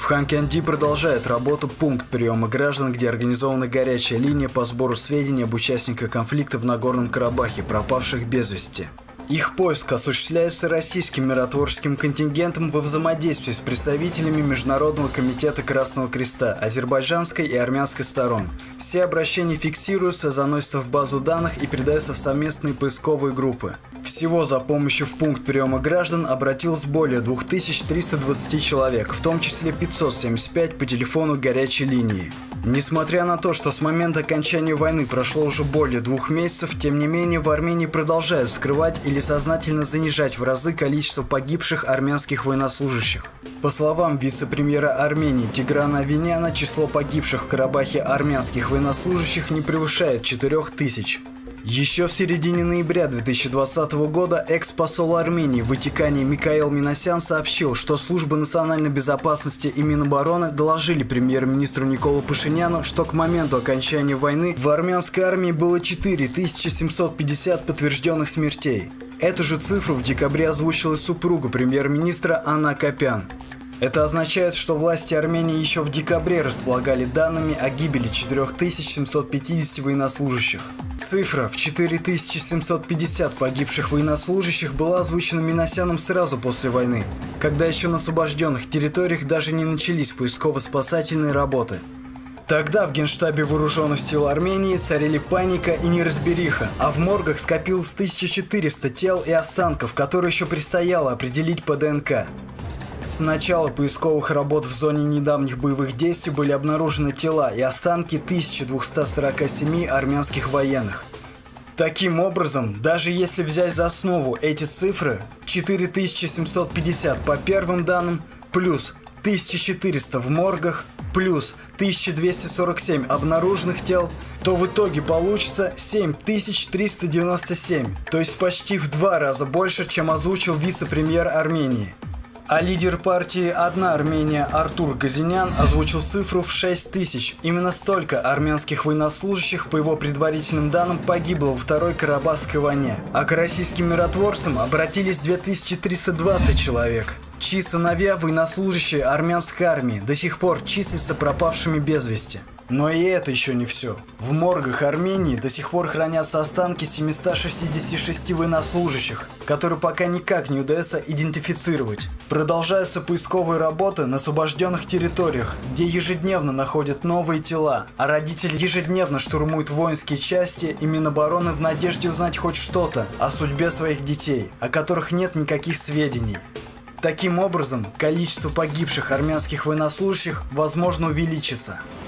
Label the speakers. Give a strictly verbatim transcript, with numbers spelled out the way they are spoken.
Speaker 1: Ханкенди продолжает работу пункт приема граждан, где организована горячая линия по сбору сведений об участниках конфликта в Нагорном Карабахе, пропавших без вести. Их поиск осуществляется российским миротворческим контингентом во взаимодействии с представителями Международного комитета Красного Креста, азербайджанской и армянской сторон. Все обращения фиксируются, заносятся в базу данных и передаются в совместные поисковые группы. Всего за помощью в пункт приема граждан обратилось более двух тысяч трёхсот двадцати человек, в том числе пятьсот семьдесят пять по телефону горячей линии. Несмотря на то, что с момента окончания войны прошло уже более двух месяцев, тем не менее в Армении продолжают скрывать или сознательно занижать в разы количество погибших армянских военнослужащих. По словам вице-премьера Армении Тиграна Авеняна, число погибших в Карабахе армянских военнослужащих не превышает четырёх тысяч. Еще в середине ноября две тысячи двадцатого года экс-посол Армении в Ватикане Микаэл Минасян сообщил, что службы национальной безопасности и Минобороны доложили премьер-министру Николу Пашиняну, что к моменту окончания войны в армянской армии было четыре тысячи семьсот пятьдесят подтвержденных смертей. Эту же цифру в декабре озвучила супруга премьер-министра Анна Акопян. Это означает, что власти Армении еще в декабре располагали данными о гибели четырёх тысяч семисот пятидесяти военнослужащих. Цифра в четыре тысячи семьсот пятьдесят погибших военнослужащих была озвучена Минасяном сразу после войны, когда еще на освобожденных территориях даже не начались поисково-спасательные работы. Тогда в Генштабе Вооруженных сил Армении царили паника и неразбериха, а в моргах скопилось тысяча четыреста тел и останков, которые еще предстояло определить по ДНК. С начала поисковых работ в зоне недавних боевых действий были обнаружены тела и останки тысячи двухсот сорока семи армянских военных. Таким образом, даже если взять за основу эти цифры, четыре тысячи семьсот пятьдесят по первым данным, плюс тысяча четыреста в моргах, плюс тысяча двести сорок семь обнаруженных тел, то в итоге получится семь тысяч триста девяносто семь, то есть почти в два раза больше, чем озвучил вице-премьер Армении. А лидер партии «Одна Армения» Артур Газинян озвучил цифру в шесть тысяч. Именно столько армянских военнослужащих, по его предварительным данным, погибло во Второй Карабахской войне. А к российским миротворцам обратились две тысячи триста двадцать человек, чьи сыновья, военнослужащие армянской армии, до сих пор числятся пропавшими без вести. Но и это еще не все. В моргах Армении до сих пор хранятся останки семисот шестидесяти шести военнослужащих, которые пока никак не удается идентифицировать. Продолжаются поисковые работы на освобожденных территориях, где ежедневно находят новые тела, а родители ежедневно штурмуют воинские части и Минобороны в надежде узнать хоть что-то о судьбе своих детей, о которых нет никаких сведений. Таким образом, количество погибших армянских военнослужащих, возможно, увеличится.